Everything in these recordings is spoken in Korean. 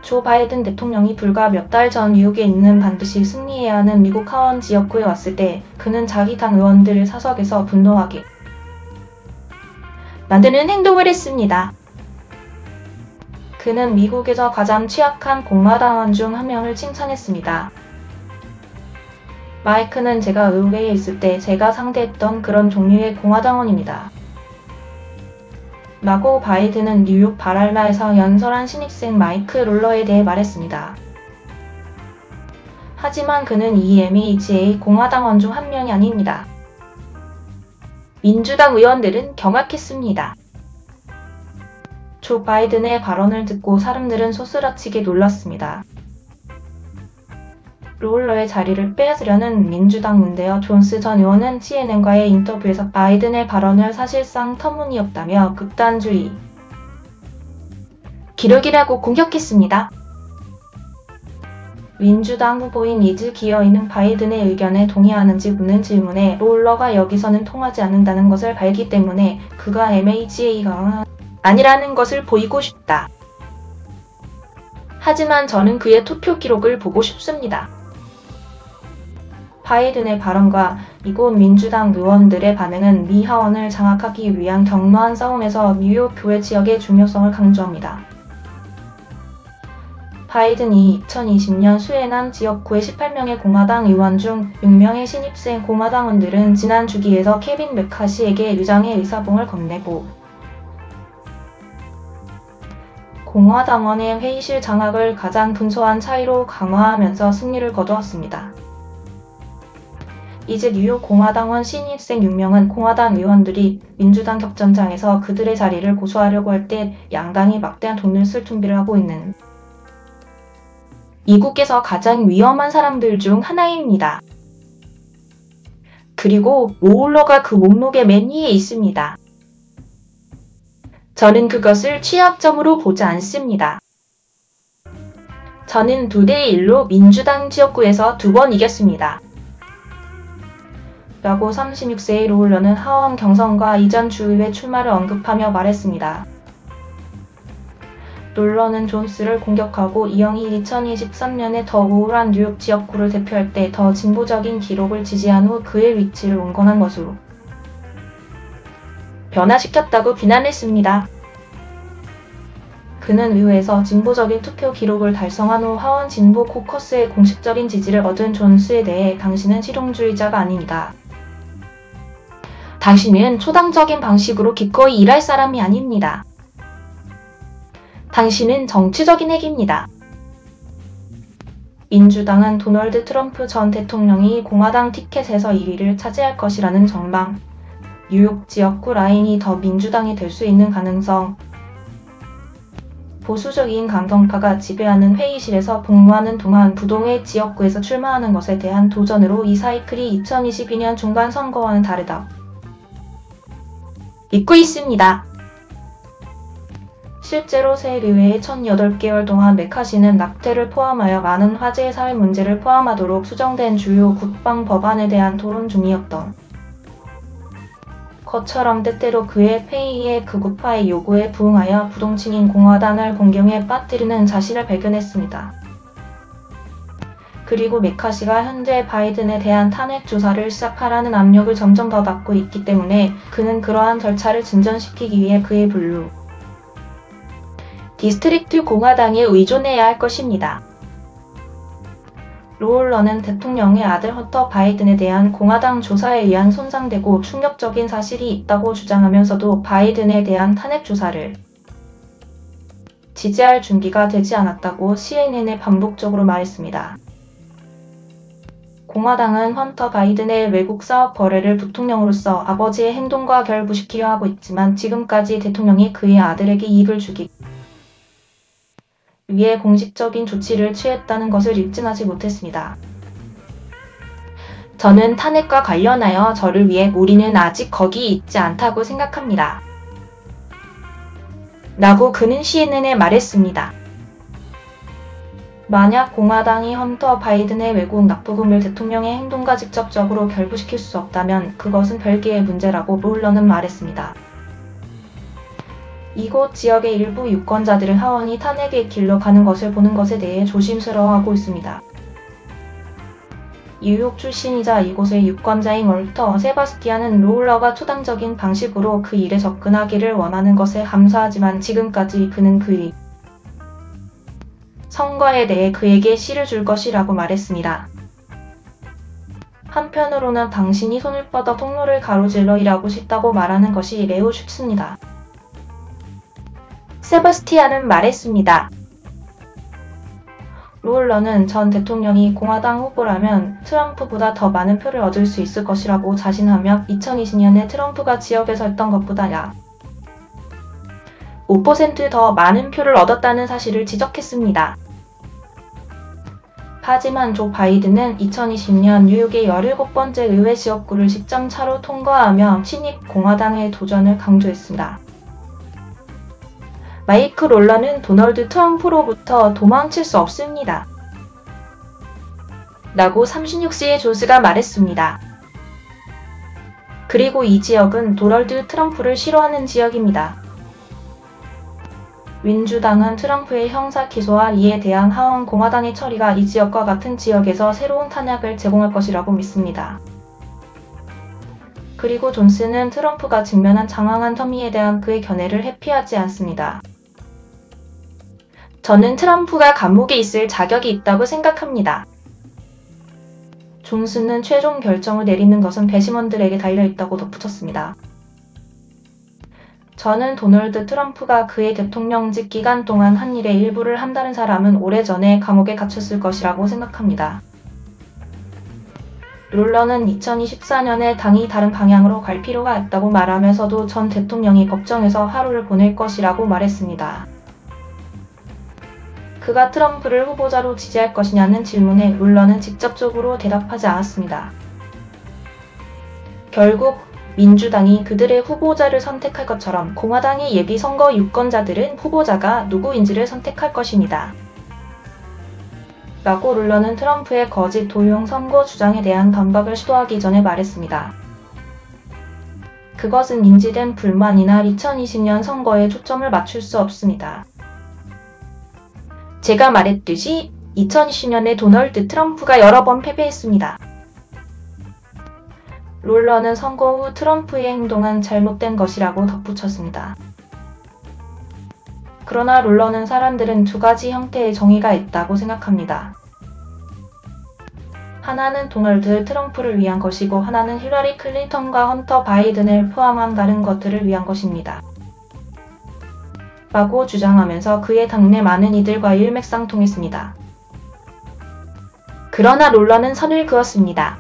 조 바이든 대통령이 불과 몇 달 전 뉴욕에 있는 반드시 승리해야 하는 미국 하원 지역구에 왔을 때 그는 자기 당 의원들을 사석에서 분노하게 만드는 행동을 했습니다. 그는 미국에서 가장 취약한 공화당원 중 한 명을 칭찬했습니다. 마이크는 제가 의회에 있을 때 제가 상대했던 그런 종류의 공화당원입니다. 라고 바이든은 뉴욕 발알라에서 연설한 신입생 마이크 롤러에 대해 말했습니다. 하지만 그는 EMEGA 공화당원 중 한 명이 아닙니다. 민주당 의원들은 경악했습니다. 조 바이든의 발언을 듣고 사람들은 소스라치게 놀랐습니다. 롤러의 자리를 빼앗으려는 민주당 문대어 존스 전 의원은 CNN과의 인터뷰에서 바이든의 발언을 사실상 터무니없다며 극단주의 기록이라고 공격했습니다. 민주당 후보인 리즈 기어이는 바이든의 의견에 동의하는지 묻는 질문에 롤러가 여기서는 통하지 않는다는 것을 알기 때문에 그가 MAGA가 아니라는 것을 보이고 싶다. 하지만 저는 그의 투표 기록을 보고 싶습니다. 바이든의 발언과 이곳 민주당 의원들의 반응은 미 하원을 장악하기 위한 격노한 싸움에서 뉴욕 교회 지역의 중요성을 강조합니다. 바이든이 2020년 수해남 지역구의 18명의 공화당 의원 중 6명의 신입생 공화당원들은 지난 주기에서 케빈 메카시에게 유장의 의사봉을 건네고 공화당원의 회의실 장악을 가장 근소한 차이로 강화하면서 승리를 거두었습니다. 이제 뉴욕 공화당원 신입생 6명은 공화당 의원들이 민주당 격전장에서 그들의 자리를 고수하려고 할 때 양당이 막대한 돈을 쓸 준비를 하고 있는 미국에서 가장 위험한 사람들 중 하나입니다. 그리고 롤러가 그 목록의 맨 위에 있습니다. 저는 그것을 취약점으로 보지 않습니다. 저는 2대1로 민주당 지역구에서 2번 이겼습니다. 라고 36세의 롤러는 하원 경선과 이전 주의회 출마를 언급하며 말했습니다. 롤러는 존스를 공격하고 이 형이 2023년에 더 우울한 뉴욕 지역구를 대표할 때 더 진보적인 기록을 지지한 후 그의 위치를 온건한 것으로 변화시켰다고 비난했습니다. 그는 의회에서 진보적인 투표 기록을 달성한 후 하원 진보 코커스의 공식적인 지지를 얻은 존스에 대해 당신은 실용주의자가 아닙니다. 당신은 초당적인 방식으로 기꺼이 일할 사람이 아닙니다. 당신은 정치적인 핵입니다. 민주당은 도널드 트럼프 전 대통령이 공화당 티켓에서 1위를 차지할 것이라는 전망, 뉴욕 지역구 라인이 더 민주당이 될 수 있는 가능성, 보수적인 강경파가 지배하는 회의실에서 복무하는 동안 부동의 지역구에서 출마하는 것에 대한 도전으로 이 사이클이 2022년 중간 선거와는 다르다. 믿고 있습니다. 실제로 새 의회의 첫 8개월 동안 메카시는 낙태를 포함하여 많은 화제의 사회 문제를 포함하도록 수정된 주요 국방 법안에 대한 토론 중이었던 것처럼 때때로 그의 회의의 극우파의 요구에 부응하여 부동층인 공화당을 공경에 빠뜨리는 자신을 발견했습니다. 그리고 메카시가 현재 바이든에 대한 탄핵 조사를 시작하라는 압력을 점점 더 받고 있기 때문에 그는 그러한 절차를 진전시키기 위해 그의 블루 디스트릭트 공화당에 의존해야 할 것입니다. 롤러는 대통령의 아들 헌터 바이든에 대한 공화당 조사에 의한 손상되고 충격적인 사실이 있다고 주장하면서도 바이든에 대한 탄핵 조사를 지지할 준비가 되지 않았다고 CNN에 반복적으로 말했습니다. 공화당은 헌터 바이든의 외국 사업 거래를 부통령으로서 아버지의 행동과 결부시키려 하고 있지만 지금까지 대통령이 그의 아들에게 이익을 주기 위해 공식적인 조치를 취했다는 것을 입증하지 못했습니다. 저는 탄핵과 관련하여 저를 위해 우리는 아직 거기 있지 않다고 생각합니다. 라고 그는 CNN에 말했습니다. 만약 공화당이 헌터 바이든의 외국 납부금을 대통령의 행동과 직접적으로 결부시킬 수 없다면 그것은 별개의 문제라고 롤러는 말했습니다. 이곳 지역의 일부 유권자들은 하원이 탄핵의 길로 가는 것을 보는 것에 대해 조심스러워하고 있습니다. 뉴욕 출신이자 이곳의 유권자인 월터 세바스티안은 로울러가 초당적인 방식으로 그 일에 접근하기를 원하는 것에 감사하지만 지금까지 그는 그 선거에 대해 그에게 씨를 줄 것이라고 말했습니다. 한편으로는 당신이 손을 뻗어 통로를 가로질러 일하고 싶다고 말하는 것이 매우 쉽습니다. 세바스티안은 말했습니다. 로울러는 전 대통령이 공화당 후보라면 트럼프보다 더 많은 표를 얻을 수 있을 것이라고 자신하며 2020년에 트럼프가 지역에서 했던 것보다 약 5% 더 많은 표를 얻었다는 사실을 지적했습니다. 하지만 조 바이든은 2020년 뉴욕의 17번째 의회 지역구를 10점 차로 통과하며 친입 공화당의 도전을 강조했습니다. 마이크 롤러는 도널드 트럼프로부터 도망칠 수 없습니다. 라고 36세의 존스가 말했습니다. 그리고 이 지역은 도널드 트럼프를 싫어하는 지역입니다. 민주당은 트럼프의 형사 기소와 이에 대한 하원 공화당의 처리가 이 지역과 같은 지역에서 새로운 탄약을 제공할 것이라고 믿습니다. 그리고 존스는 트럼프가 직면한 장황한 터미에 대한 그의 견해를 회피하지 않습니다. 저는 트럼프가 감옥에 있을 자격이 있다고 생각합니다. 존스는 최종 결정을 내리는 것은 배심원들에게 달려있다고 덧붙였습니다. 저는 도널드 트럼프가 그의 대통령직 기간 동안 한 일의 일부를 한다는 사람은 오래전에 감옥에 갇혔을 것이라고 생각합니다. 롤러는 2024년에 당이 다른 방향으로 갈 필요가 있다고 말하면서도 전 대통령이 법정에서 하루를 보낼 것이라고 말했습니다. 그가 트럼프를 후보자로 지지할 것이냐는 질문에 롤러는 직접적으로 대답하지 않았습니다. 결국 민주당이 그들의 후보자를 선택할 것처럼 공화당의 예비 선거 유권자들은 후보자가 누구인지를 선택할 것입니다. 라고 롤러는 트럼프의 거짓 도용 선거 주장에 대한 반박을 시도하기 전에 말했습니다. 그것은 인지된 불만이나 2020년 선거에 초점을 맞출 수 없습니다. 제가 말했듯이 2020년에 도널드 트럼프가 여러 번 패배했습니다. 롤러는 선거 후 트럼프의 행동은 잘못된 것이라고 덧붙였습니다. 그러나 롤러는 사람들은 두 가지 형태의 정의가 있다고 생각합니다. 하나는 도널드 트럼프를 위한 것이고 하나는 힐러리 클린턴과 헌터 바이든을 포함한 다른 것들을 위한 것입니다. 라고 주장하면서 그의 당내 많은 이들과 일맥상통했습니다. 그러나 롤러는 선을 그었습니다.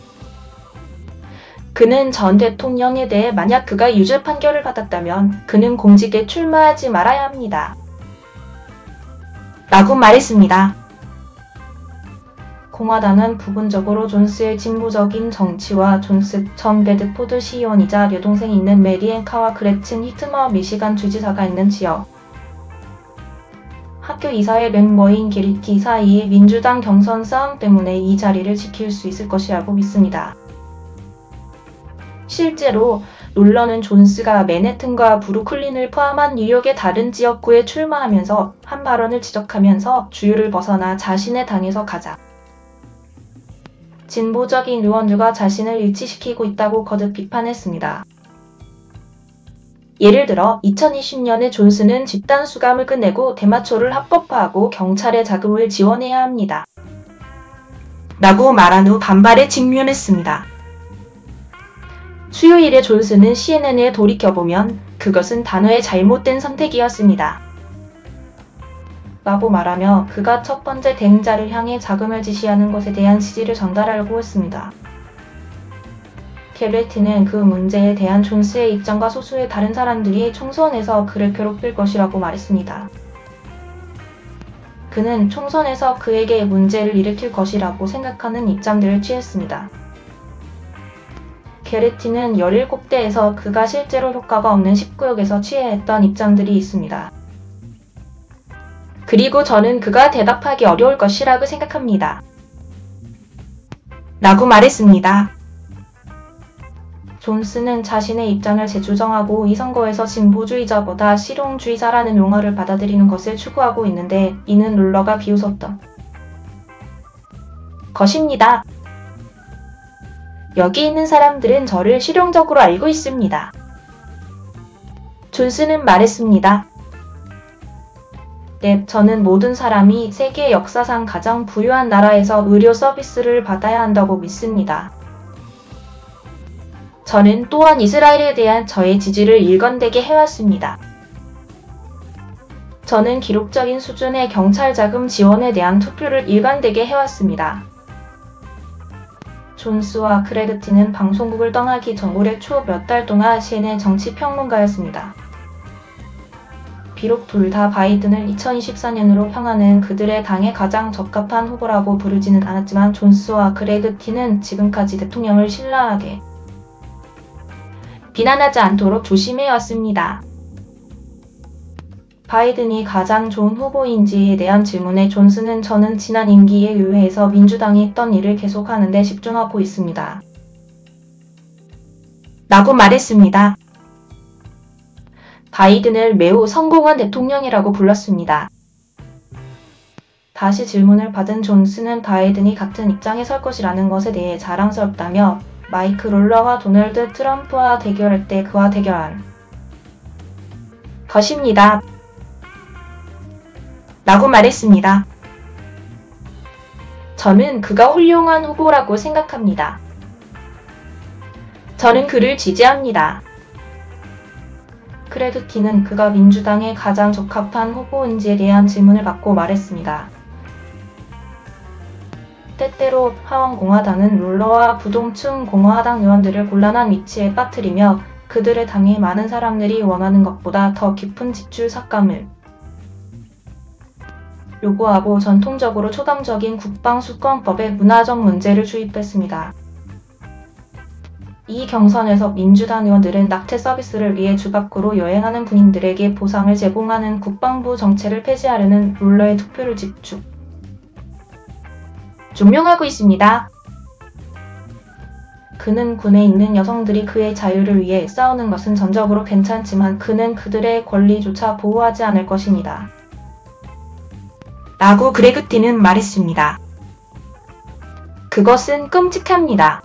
그는 전 대통령에 대해 만약 그가 유죄 판결을 받았다면 그는 공직에 출마하지 말아야 합니다. 라고 말했습니다. 공화당은 부분적으로 존스의 진보적인 정치와 존스 전 베드포드 시의원이자 여동생이 있는 메리 앤카와 그레친 히트머 미시간 주지사가 있는 지역 학교 이사회 멤버인 게리티 사이의 민주당 경선 싸움 때문에 이 자리를 지킬 수 있을 것이라고 믿습니다. 실제로 롤러는 존스가 맨해튼과 브루클린을 포함한 뉴욕의 다른 지역구에 출마하면서 한 발언을 지적하면서 주류를 벗어나 자신의 당에서 가장 진보적인 의원들과 자신을 일치시키고 있다고 거듭 비판했습니다. 예를 들어 2020년에 존스는 집단 수감을 끝내고 대마초를 합법화하고 경찰의 자금을 지원해야 합니다. 라고 말한 후 반발에 직면했습니다. 수요일에 존스는 CNN에 돌이켜보면 그것은 단어의 잘못된 선택이었습니다. 라고 말하며 그가 첫 번째 대행자를 향해 자금을 지시하는 것에 대한 지지를 전달하려고 했습니다. 게레티는 그 문제에 대한 존스의 입장과 소수의 다른 사람들이 총선에서 그를 괴롭힐 것이라고 말했습니다. 그는 총선에서 그에게 문제를 일으킬 것이라고 생각하는 입장들을 취했습니다. 게레티는 17대에서 그가 실제로 효과가 없는 19역에서 취해야 했던 입장들이 있습니다. 그리고 저는 그가 대답하기 어려울 것이라고 생각합니다. 라고 말했습니다. 존스는 자신의 입장을 재조정하고 이 선거에서 진보주의자보다 실용주의자라는 용어를 받아들이는 것을 추구하고 있는데 이는 롤러가 비웃었던 것입니다. 여기 있는 사람들은 저를 실용적으로 알고 있습니다. 존스는 말했습니다. 네, 저는 모든 사람이 세계 역사상 가장 부유한 나라에서 의료 서비스를 받아야 한다고 믿습니다. 저는 또한 이스라엘에 대한 저의 지지를 일관되게 해왔습니다. 저는 기록적인 수준의 경찰 자금 지원에 대한 투표를 일관되게 해왔습니다. 존스와 크레그티는 방송국을 떠나기 전 올해 초 몇 달 동안 CNN 정치평론가였습니다. 비록 둘 다 바이든을 2024년으로 평하는 그들의 당에 가장 적합한 후보라고 부르지는 않았지만 존스와 크레그티는 지금까지 대통령을 신랄하게 비난하지 않도록 조심해왔습니다. 바이든이 가장 좋은 후보인지에 대한 질문에 존스는 저는 지난 임기에 의회에서 민주당이 했던 일을 계속하는 데 집중하고 있습니다. 라고 말했습니다. 바이든을 매우 성공한 대통령이라고 불렀습니다. 다시 질문을 받은 존스는 바이든이 같은 입장에 설 것이라는 것에 대해 자랑스럽다며 마이크 롤러가 도널드 트럼프와 대결할 때 그와 대결한 것입니다. 라고 말했습니다. 저는 그가 훌륭한 후보라고 생각합니다. 저는 그를 지지합니다. 크레그티는 그가 민주당에 가장 적합한 후보인지에 대한 질문을 받고 말했습니다. 때때로 하원공화당은 롤러와 부동층 공화당 의원들을 곤란한 위치에 빠뜨리며 그들의 당에 많은 사람들이 원하는 것보다 더 깊은 지출 삭감을 요구하고 전통적으로 초당적인 국방수권법에 문화적 문제를 주입했습니다. 이 경선에서 민주당 의원들은 낙태 서비스를 위해 주 밖으로 여행하는 군인들에게 보상을 제공하는 국방부 정책을 폐지하려는 롤러의 투표를 집중 조명하고 있습니다. 그는 군에 있는 여성들이 그의 자유를 위해 싸우는 것은 전적으로 괜찮지만 그는 그들의 권리조차 보호하지 않을 것입니다. 라고 크레그티는 말했습니다. 그것은 끔찍합니다.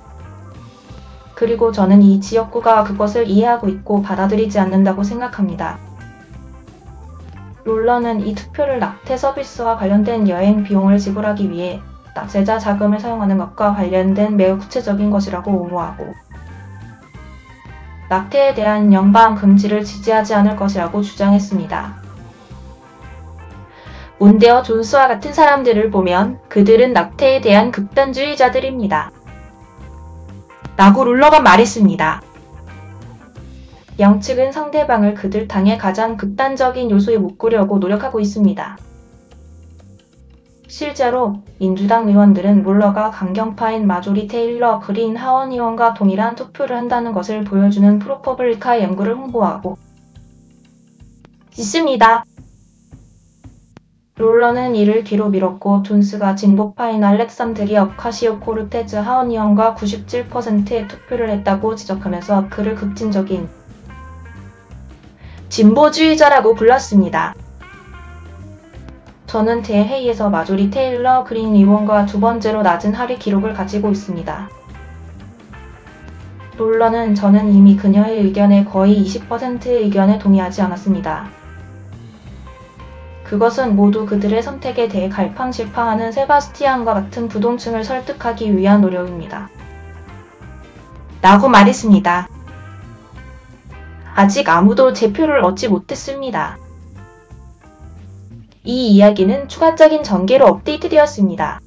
그리고 저는 이 지역구가 그것을 이해하고 있고 받아들이지 않는다고 생각합니다. 롤러는 이 투표를 낙태 서비스와 관련된 여행 비용을 지불하기 위해 낙태자 자금을 사용하는 것과 관련된 매우 구체적인 것이라고 옹호하고 낙태에 대한 연방 금지를 지지하지 않을 것이라고 주장했습니다. 문대어 존스와 같은 사람들을 보면 그들은 낙태에 대한 극단주의자들입니다. 라고 롤러가 말했습니다. 양측은 상대방을 그들 당의 가장 극단적인 요소에 묶으려고 노력하고 있습니다. 실제로 민주당 의원들은 롤러가 강경파인 마조리 테일러 그린 하원 의원과 동일한 투표를 한다는 것을 보여주는 프로퍼블리카 연구를 홍보하고 있습니다. 롤러는 이를 뒤로 미뤘고 존스가 진보파인 알렉산드리아 오카시오코르테즈 하원의원과 97%의 투표를 했다고 지적하면서 그를 급진적인 진보주의자라고 불렀습니다. 저는 대회의에서 마조리 테일러 그린 의원과 두 번째로 낮은 하위 기록을 가지고 있습니다. 롤러는 저는 이미 그녀의 의견에 거의 20%의 의견에 동의하지 않았습니다. 그것은 모두 그들의 선택에 대해 갈팡질팡하는 세바스티안과 같은 부동층을 설득하기 위한 노력입니다. 라고 말했습니다. 아직 아무도 제 표를 얻지 못했습니다. 이 이야기는 추가적인 전개로 업데이트되었습니다.